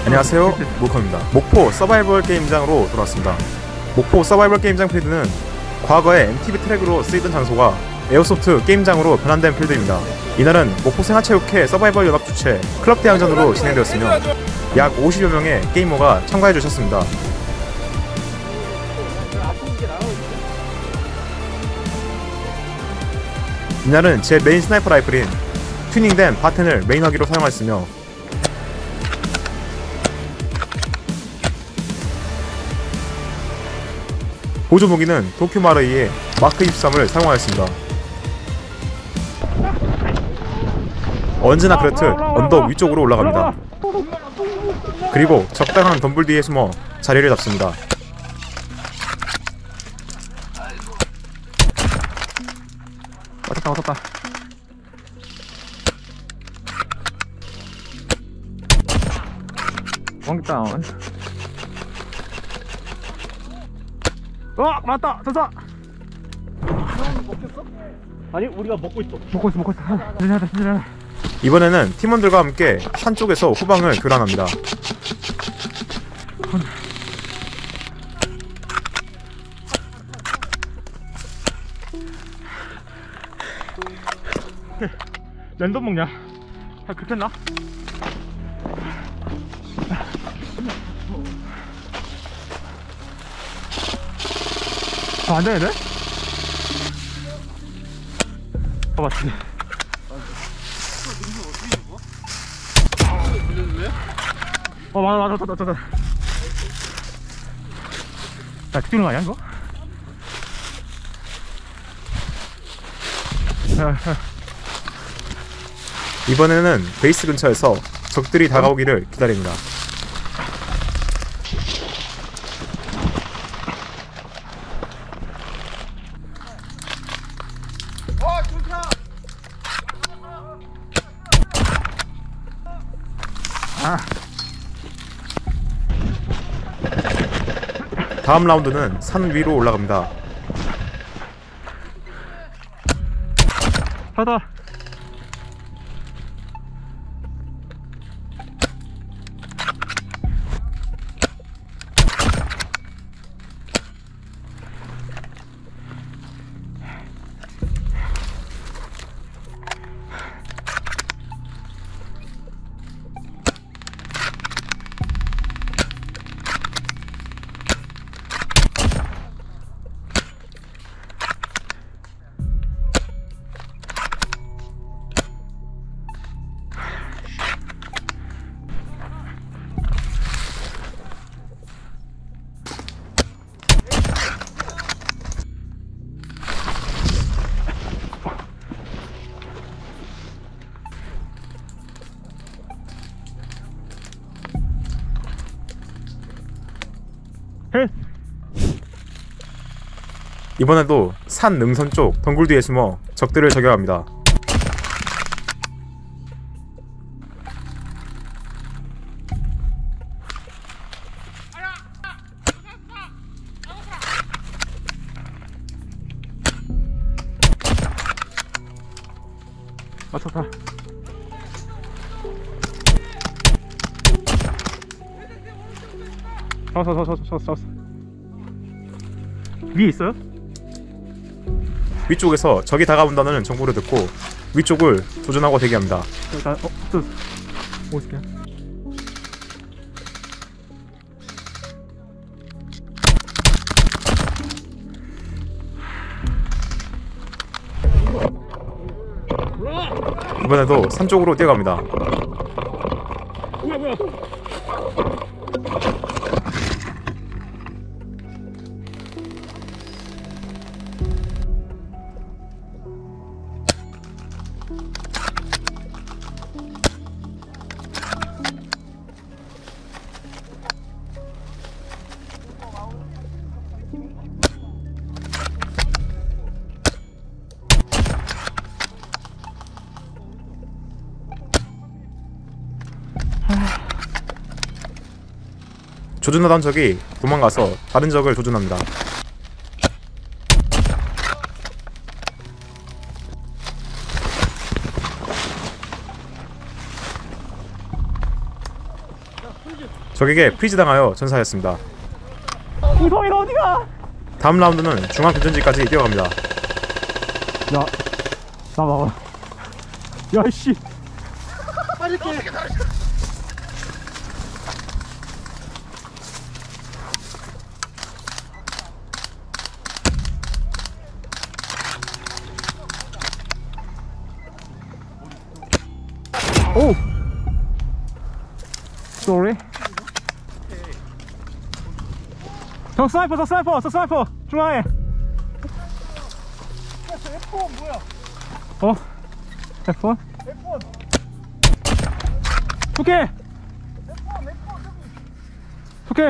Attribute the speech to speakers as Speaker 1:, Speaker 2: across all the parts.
Speaker 1: 안녕하세요, 모커입니다. 목포 서바이벌 게임장으로 돌아왔습니다. 목포 서바이벌 게임장 필드는 과거에 MTV 트랙으로 쓰이던 장소가 에어소프트 게임장으로 변환된 필드입니다. 이날은 목포 생활체육회 서바이벌 연합 주최 클럽 대항전으로 진행되었으며 약 50여 명의 게이머가 참가해 주셨습니다. 이날은 제 메인 스나이퍼 라이플인 튜닝된 바텐을 메인 화기로 사용하였으며 보조 무기는 도큐마르이의 마크 23을 사용하였습니다. 언제나 그렇듯 언덕 위쪽으로 올라갑니다. 그리고 적당한 덤불 뒤에 숨어 자리를 잡습니다.
Speaker 2: 왔다. 원다운. 맞다. 졌어.
Speaker 3: 먹혔어? 아니 우리가 먹고 있어.
Speaker 2: 먹고 있어. 진짜.
Speaker 1: 이번에는 팀원들과 함께 산 쪽에서 후방을 교란합니다.
Speaker 2: 랜덤 먹냐? 그렇게 했나? 안 되네? 맞지. 맞아. 나 뛰는 거 아니야, 이거?
Speaker 1: 이번에는 베이스 근처에서 적들이 다가오기를 기다립니다. 다음 라운드는 산 위로 올라갑니다.
Speaker 2: 하다.
Speaker 1: 이번에도 산 능선 쪽 덩굴 뒤에 숨어 적들을 저격합니다.
Speaker 2: 맞췄다. 잡았어. 위에 있어요?
Speaker 1: 위쪽에서 적이 다가온다는 정보를 듣고 위쪽을 조준하고 대기합니다.
Speaker 2: 뭐 있을게?
Speaker 1: 이번에도 산 쪽으로 뛰어갑니다.
Speaker 3: 뭐야?
Speaker 1: 조준하던 적이 도망가서 다른 적을 조준합니다. 적에게 프리즈 당하여 전사하였습니다.
Speaker 2: 이성이가 어디가?
Speaker 1: 다음 라운드는 중앙 교전지까지 뛰어갑니다.
Speaker 2: 야, 나 봐봐. 야, 씨. 오! Sorry. 저 스나이퍼! 중앙에!
Speaker 3: F1 뭐야?
Speaker 2: 어? F1? 오케이! 오케이!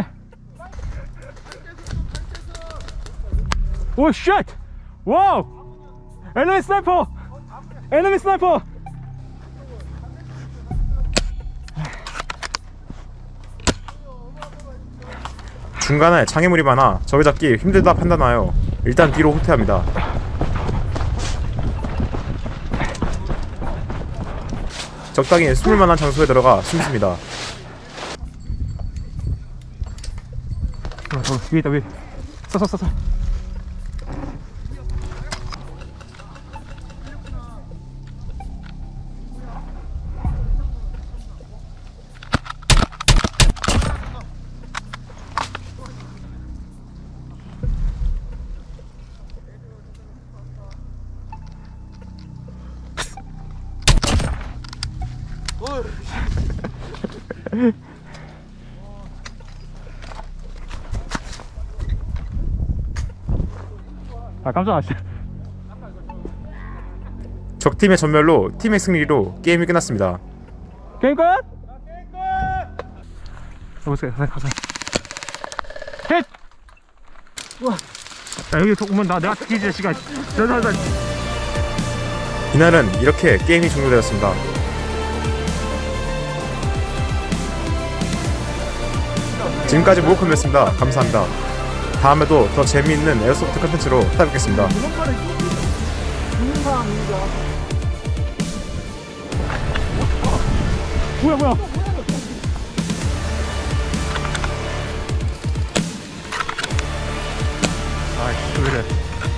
Speaker 2: 오, 쉣! 와우! 에너미 스나이퍼!
Speaker 1: 중간에 장애물이 많아 적을 잡기 힘들다 판단하여 일단 뒤로 후퇴합니다. 적당히 숨을 만한 장소에 들어가 숨습니다.
Speaker 2: 위에 있다, 위에. 쏴. 아, 깜짝 놀랐어.
Speaker 1: 적팀의 전멸로 팀의 승리로 게임이 끝났습니다.
Speaker 2: 게임 끝? 가보세요. 가자. 헷! 우와. 야, 여기 오면 내가 뒤질 시간. 자.
Speaker 1: 이날은 이렇게 게임이 종료되었습니다. 지금까지 모코였습니다. 감사합니다. 다음에도 더 재미있는 에어소프트 컨텐츠로 찾아뵙겠습니다.
Speaker 2: 뭐야? 아이씨, 왜 이래.